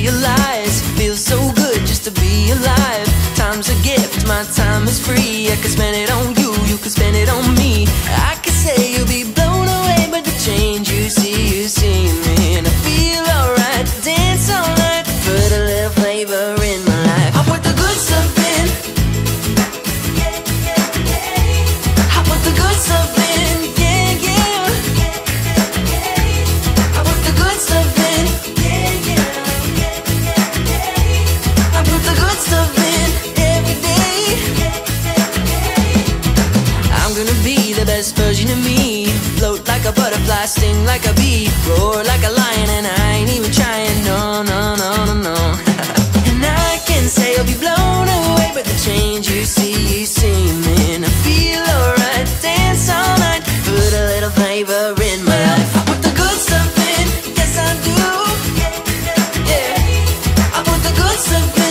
realize feels so good just to be alive. Time's a gift, my time is free. I can spend it on you, you can spend it on me. I could say you'll be blown away, but the change you see me. And I feel alright, dance all night, put a little flavor in my life. I put the good stuff in, I put the good stuff in, yeah, yeah. I put the good stuff in, yeah, yeah. I put the good stuff in every day. I'm gonna be the best version of me. Float like a butterfly, sting like a bee, roar like a lion, and I ain't even trying, no, no, no, no, no. And I can say I'll be blown away, but the change you see me. And I feel alright, dance all night, put a little flavor in my life. I put the good stuff in, yes I do, yeah. I put the good stuff in.